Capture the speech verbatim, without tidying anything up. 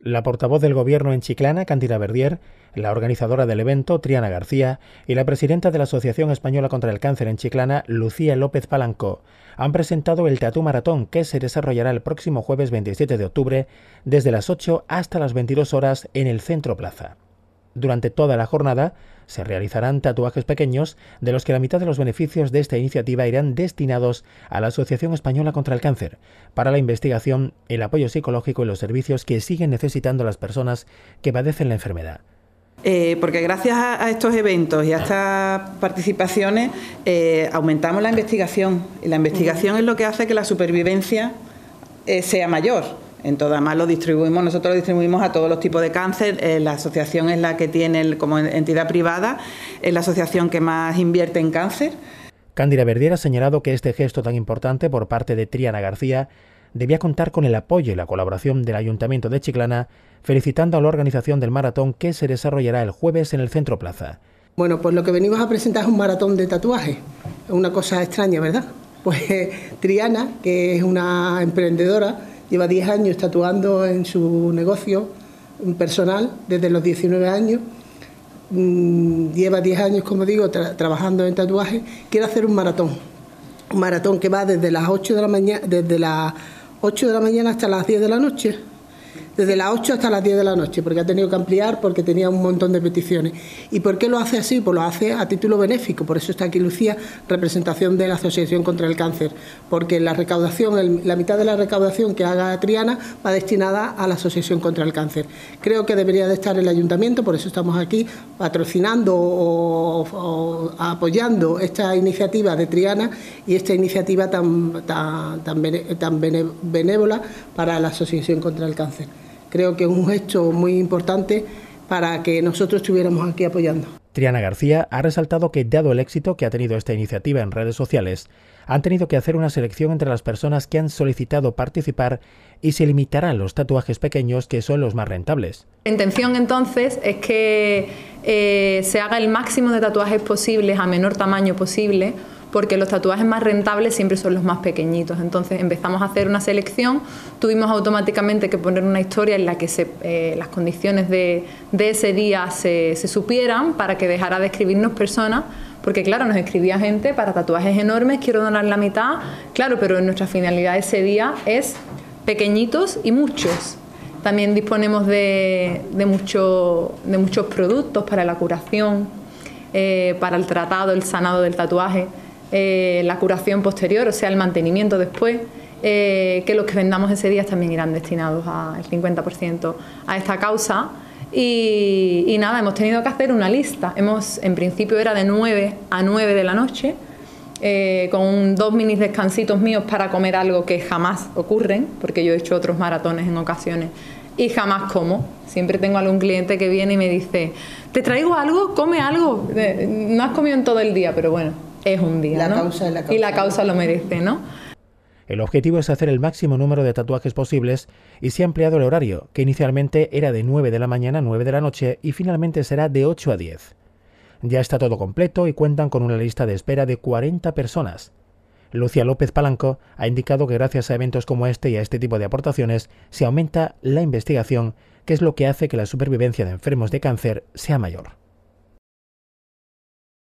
La portavoz del Gobierno en Chiclana, Cándida Verdier, la organizadora del evento, Triana García, y la presidenta de la Asociación Española contra el Cáncer en Chiclana, Lucía López Palanco, han presentado el Tatú Maratón, que se desarrollará el próximo jueves veintisiete de octubre desde las ocho hasta las veintidós horas en el Centro Plaza. Durante toda la jornada se realizarán tatuajes pequeños, de los que la mitad de los beneficios de esta iniciativa irán destinados a la Asociación Española contra el Cáncer, para la investigación, el apoyo psicológico y los servicios que siguen necesitando las personas que padecen la enfermedad. Eh, porque gracias a, a estos eventos y a estas participaciones eh, aumentamos la investigación, y la investigación es lo que hace que la supervivencia eh, sea mayor. Entonces, además lo distribuimos, nosotros lo distribuimos a todos los tipos de cáncer. Eh, la asociación es la que tiene, el, como entidad privada, es la asociación que más invierte en cáncer. Cándida Verdier ha señalado que este gesto tan importante por parte de Triana García debía contar con el apoyo y la colaboración del Ayuntamiento de Chiclana, felicitando a la organización del maratón, que se desarrollará el jueves en el Centro Plaza. Bueno, pues lo que venimos a presentar es un maratón de tatuajes. Es una cosa extraña, ¿verdad? Pues Triana, que es una emprendedora, lleva diez años tatuando en su negocio personal, desde los diecinueve años. Lleva diez años, como digo, tra trabajando en tatuajes. Quiere hacer un maratón. Un maratón que va desde las ocho de la mañana, desde las ocho de la mañana hasta las diez de la noche. Desde las ocho hasta las diez de la noche, porque ha tenido que ampliar, porque tenía un montón de peticiones. ¿Y por qué lo hace así? Pues lo hace a título benéfico, por eso está aquí Lucía, representación de la Asociación contra el Cáncer, porque la recaudación, el, la mitad de la recaudación que haga Triana va destinada a la Asociación contra el Cáncer. Creo que debería de estar el Ayuntamiento, por eso estamos aquí patrocinando o, o apoyando esta iniciativa de Triana y esta iniciativa tan, tan, tan, tan benévola para la Asociación contra el Cáncer. Creo que es un gesto muy importante para que nosotros estuviéramos aquí apoyando. Triana García ha resaltado que, dado el éxito que ha tenido esta iniciativa en redes sociales, han tenido que hacer una selección entre las personas que han solicitado participar y se limitarán los tatuajes pequeños, que son los más rentables. La intención entonces es que eh, se haga el máximo de tatuajes posibles a menor tamaño posible, porque los tatuajes más rentables siempre son los más pequeñitos. Entonces empezamos a hacer una selección, tuvimos automáticamente que poner una historia en la que se, eh, las condiciones de, de ese día se, se supieran, para que dejara de escribirnos personas, porque claro, nos escribía gente para tatuajes enormes, quiero donar la mitad, claro, pero nuestra finalidad ese día es pequeñitos y muchos. También disponemos de, de, mucho, de muchos productos para la curación, eh, para el tratado, el sanado del tatuaje, Eh, la curación posterior, o sea, el mantenimiento después, eh, que los que vendamos ese día también irán destinados al cincuenta por ciento a esta causa. Y, y nada, hemos tenido que hacer una lista. Hemos, en principio era de nueve a nueve de la noche, eh, con dos mini descansitos míos para comer algo que jamás ocurren, porque yo he hecho otros maratones en ocasiones y jamás como. Siempre tengo algún cliente que viene y me dice, ¿te traigo algo? ¿Come algo? No has comido en todo el día, pero bueno, es un día, la ¿no? Causa es la causa. Y la causa lo merece, ¿no? El objetivo es hacer el máximo número de tatuajes posibles y se ha ampliado el horario, que inicialmente era de nueve de la mañana a nueve de la noche y finalmente será de ocho a diez. Ya está todo completo y cuentan con una lista de espera de cuarenta personas. Lucía López Palanco ha indicado que gracias a eventos como este y a este tipo de aportaciones se aumenta la investigación, que es lo que hace que la supervivencia de enfermos de cáncer sea mayor.